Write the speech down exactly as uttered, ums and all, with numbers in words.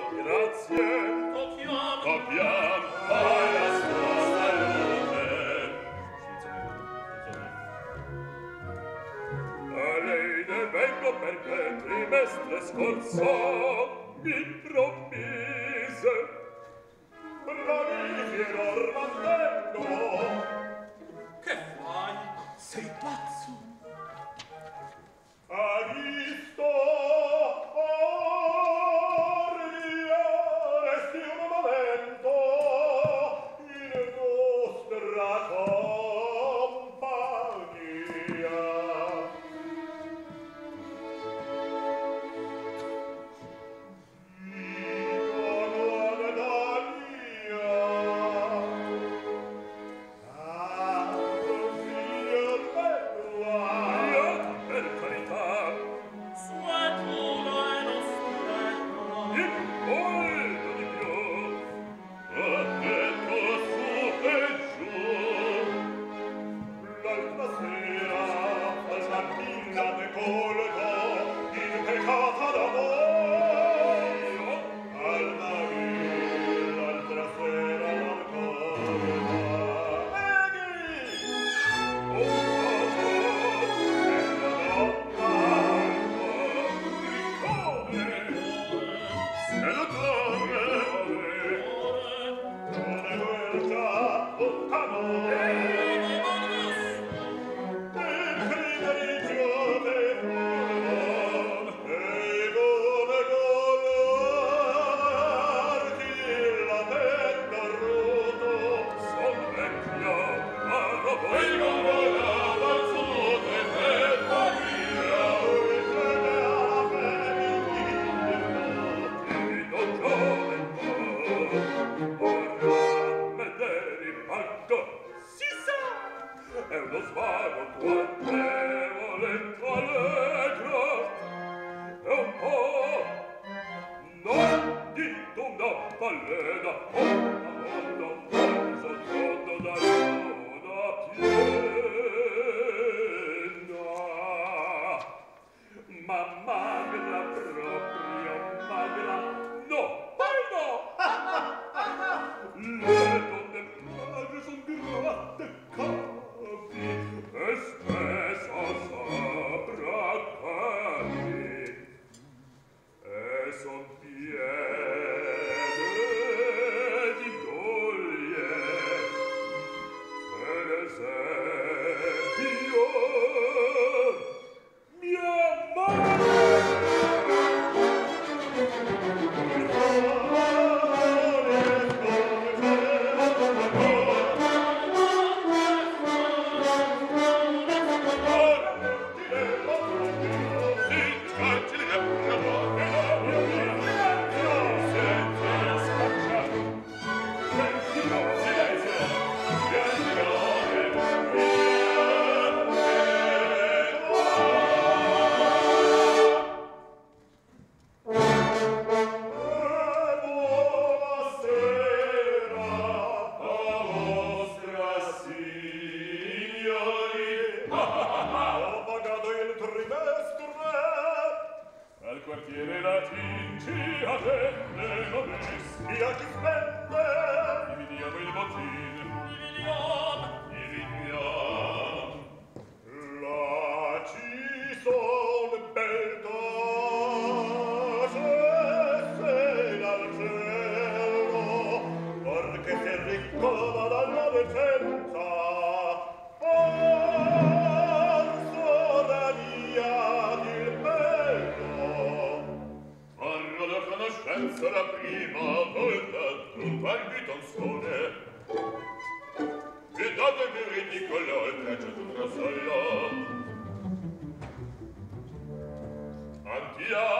Grazie. Copiam. Copiam. Vai la sua salute. A lei ne vengo perché trimestre scorso mi promise. Bravissimo, mantengo. Che fai? Sei pazzo? Ha visto Aria, resti un momento in nostra compagnia. Dicono Dania, ah, consiglio bello, io per carità. Suetulo e non sueto. Di molto di più. Ho detto su e giù. L'altra sera alla villa de colto impecata da voi. Alla villa l'altra sera al colto. Eghi! Un bacio nella donna. Seduttore, una guercia lontano, il criteriggio del fuoco, e come volarti la testa roto, son vecchio, ma lo voglio volare al sud e per morire, e crede alla femminile. Don Gioventù, ora me ne rimango. Si sa, è uno svago tuonnevole, allegro, è un po', non dito una balena, o una mondo, ogni sottondo da luna piena. Ma magra proprio, magra, no, poi no! Le donne magre son gratte capi e spesso sopra capi e son piene di doglie per esempio mia madre. Al quartiere latin ci attende sia chi spende. Dividiamo il bottino. Dividiamo. Dividiamo. Là ci son bel cose dal cielo, perché si riccova dalla decenza. Conoscenza la prima volta giunto al Vitonsone e datevi ridicolo il pregio d'un rosollo. Antia